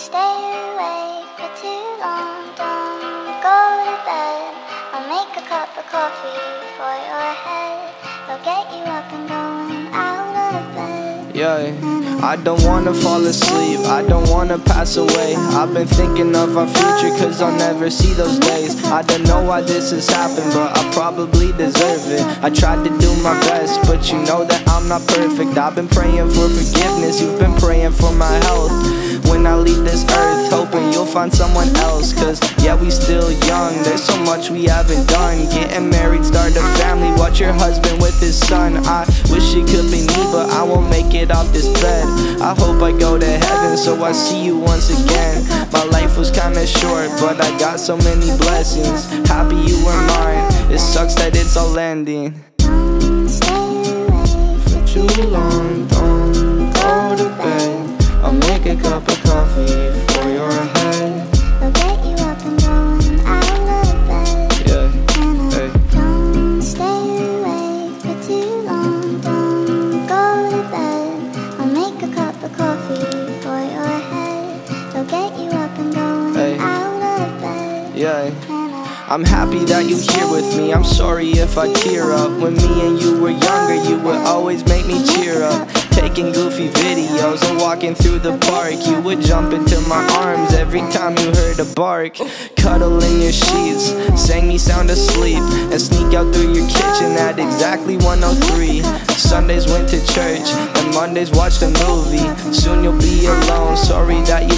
stay awake for too long. Don't go to bed. I'll make a cup of coffee for your head. I'll get you up and going out of bed. Yeah, I don't wanna fall asleep, I don't wanna pass away. I've been thinking of our future, cause I'll never see those days. I don't know why this has happened, but I probably deserve it. I tried to do my best, but you know that I'm not perfect. I've been praying for forgiveness, you've been praying for my health. When I leave this earth, hoping you'll find someone else. Cause yeah, we still young, there's so much we haven't done. Getting married, start a family, watch your husband with his son. I wish it could be me, but I won't make it off this bed. I hope I go to heaven, so I see you once again. My life was kinda short, but I got so many blessings. Happy you were mine, it sucks that it's all ending. Don't stay awake for Too long, don't go to bed. I'll make a cup of coffee for your head. I'll get you up and going out of bed. Yeah, And hey. don't stay awake for too long. Don't go to bed. I'll make a cup of coffee for your head. I'll get you up and going Hey. out of bed. Yeah, I'm happy that you're here with me. I'm sorry if I tear up. When me and you were younger, you would always make me cheer up. Taking goofy videos and walking through the park, you would jump into my arms every time you heard a bark. Cuddle in your sheets, sang me sound asleep, and sneak out through your kitchen at exactly 1:03. Sundays went to church, and Mondays watched a movie. Soon you'll be alone, sorry that you